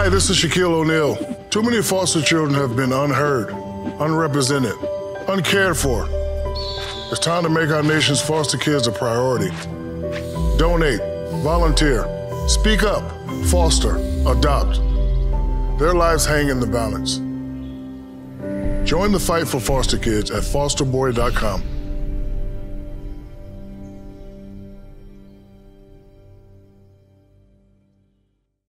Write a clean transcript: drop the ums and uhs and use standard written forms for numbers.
Hi, this is Shaquille O'Neal. Too many foster children have been unheard, unrepresented, uncared for. It's time to make our nation's foster kids a priority. Donate, volunteer, speak up, foster, adopt. Their lives hang in the balance. Join the fight for foster kids at fosterboy.com.